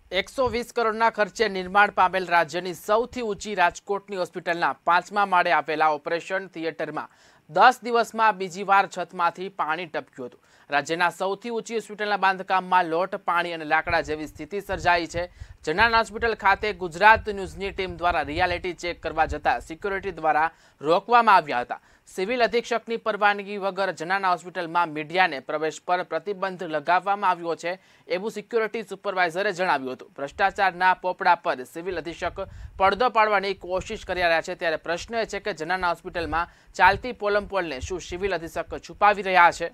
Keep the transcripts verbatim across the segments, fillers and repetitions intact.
એકસો વીસ કરોડના ખર્ચે નિર્માણ પામેલ રાજ્યની સૌથી ઊંચી રાજકોટની હોસ્પિટલના પાંચમા માળે આવેલા ઓપરેશન થિયેટરમાં દસ દિવસમાં બીજી વાર છતમાંથી પાણી ટપક્યું હતું। રાજ્યના સૌથી ઊંચી હોસ્પિટલના બાંધકામમાં લોટ, પાણી અને લાકડા જેવી સ્થિતિ સર્જાઈ છે। જનાના હોસ્પિટલ ખાતે ગુજરાત ન્યૂઝની ટીમ દ્વારા રિયાલિટી ચેક કરવા જતા સિક્યુરિટી દ્વારા રોકવામાં આવ્યા હતા। સિવિલ અધિક્ષકની પરવાનગી વગર જનાના હોસ્પિટલમાં મીડિયાને પ્રવેશ પર પ્રતિબંધ લગાવવામાં આવ્યો છે એવું સિક્યુરિટી સુપરવાઇઝરે જણાવ્યું હતું। ભ્રષ્ટાચારના પોપડા પર સિવિલ અધિક્ષક પડદો પાડવાની કોશિશ કરી રહ્યા છે, ત્યારે પ્રશ્ન એ છે કે જનાના હોસ્પિટલમાં ચાલતી પોલમપોલને શું સિવિલ અધિક્ષક છુપાવી રહ્યા છે?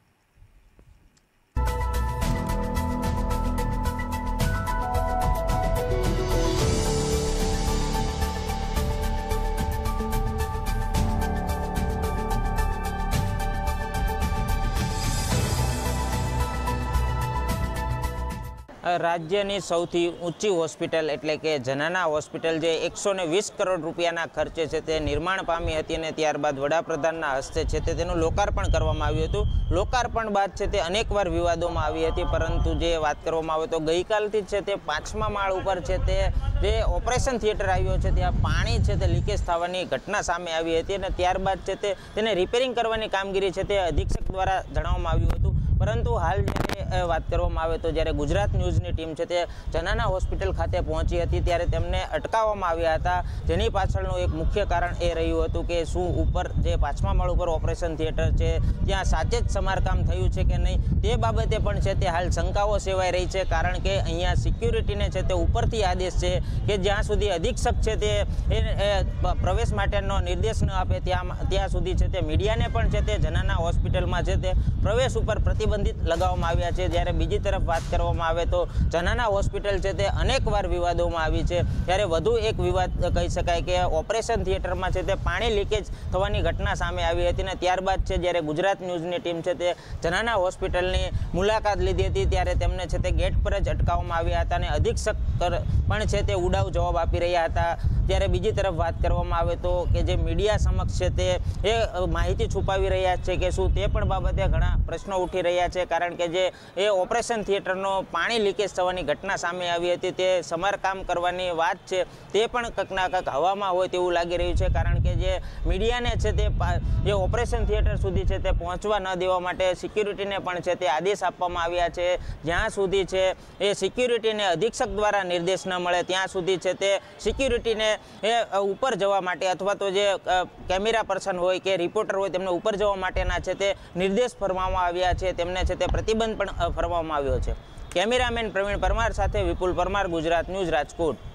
રાજ્યની સૌથી ઊંચી હોસ્પિટલ એટલે કે જનાના હોસ્પિટલ જે એકસો ને વીસ કરોડ રૂપિયાના ખર્ચે છે તે નિર્માણ પામી હતી અને ત્યારબાદ વડાપ્રધાનના હસ્તે છે તે તેનું લોકાર્પણ કરવામાં આવ્યું હતું। લોકાર્પણ બાદ છે તે અનેકવાર વિવાદોમાં આવી હતી, પરંતુ જે વાત કરવામાં આવે તો ગઈકાલથી છે તે પાંચમા માળ ઉપર છે તે જે ઓપરેશન થિયેટર આવ્યો છે ત્યાં પાણી છે તે લીકેજ થવાની ઘટના સામે આવી હતી અને ત્યારબાદ છે તે તેને રિપેરિંગ કરવાની કામગીરી છે તે અધિક્ષક દ્વારા જણાવવામાં આવ્યું હતું। પરંતુ હાલ જ્યારે વાત કરવામાં આવે તો જ્યારે ગુજરાત ન્યૂઝની ટીમ છે તે જનાના હોસ્પિટલ ખાતે પહોંચી હતી ત્યારે તેમને અટકાવવામાં આવ્યા હતા, જેની પાછળનું એક મુખ્ય કારણ એ રહ્યું હતું કે શું ઉપર જે પાંચમા માળ ઉપર ઓપરેશન થિયેટર છે ત્યાં સાચે જ સમારકામ થયું છે કે નહીં તે બાબતે પણ છે તે હાલ શંકાઓ સેવાઈ રહી છે। કારણ કે અહીંયા સિક્યુરિટીને છે તે ઉપરથી આદેશ છે કે જ્યાં સુધી અધિક્ષક છે તે પ્રવેશ માટેનો નિર્દેશ ન આપે ત્યાં ત્યાં સુધી છે તે મીડિયાને પણ છે તે જનાના હોસ્પિટલમાં છે તે પ્રવેશ ઉપર પ્રતિબંધિત લગાવવામાં આવ્યા છે। જ્યારે બીજી તરફ વાત કરવામાં આવે તો જનાના હોસ્પિટલ છે તે અનેકવાર વિવાદોમાં આવી છે, ત્યારે વધુ એક વિવાદ કહી શકાય કે ઓપરેશન થિયેટરમાં છે તે પાણી લીકેજ થવાની ઘટના સામે આવી હતી અને ત્યારબાદ છે જ્યારે ગુજરાત ન્યૂઝની ટીમ છે તે જનાના હોસ્પિટલની મુલાકાત લીધી હતી ત્યારે તેમને છે તે ગેટ પર જ અટકાવવામાં આવ્યા હતા અને અધિક્ષક પણ છે તે ઉડાવ જવાબ આપી રહ્યા હતા। ત્યારે બીજી તરફ વાત કરવામાં આવે તો કે જે મીડિયા સમક્ષ છે તે એ માહિતી છુપાવી રહ્યા છે કે શું તે પણ બાબતે ઘણા પ્રશ્નો ઉઠી રહ્યા છે, કારણ કે જે એ ઓપરેશન થિયેટરનો પાણી લીકેજ થવાની ઘટના સામે આવી હતી તે સમારકામ કરવાની વાત છે તે પણ કંઈકના કંઈક હવામાં હોય તેવું લાગી રહ્યું છે। કારણ કે જે મીડિયાને છે તે જે ઓપરેશન થિયેટર સુધી છે તે પહોંચવા ન દેવા માટે સિક્યુરિટીને પણ છે તે આદેશ આપવામાં આવ્યા છે। જ્યાં સુધી છે એ સિક્યુરિટીને અધિક્ષક દ્વારા નિર્દેશ ન મળે ત્યાં સુધી છે તે સિક્યુરિટીને એ ઉપર જવા માટે અથવા તો જે કેમેરા પર્સન હોય કે રિપોર્ટર હોય તેમને ઉપર જવા માટેના છે તે નિર્દેશ ફરવામાં આવ્યા છે, તેમને છે તે પ્રતિબંધ પણ ફરવામાં આવ્યો છે। કેમેરામેન પ્રવીણ પરમાર સાથે વિપુલ પરમાર, ગુજરાત ન્યૂઝ, રાજકોટ।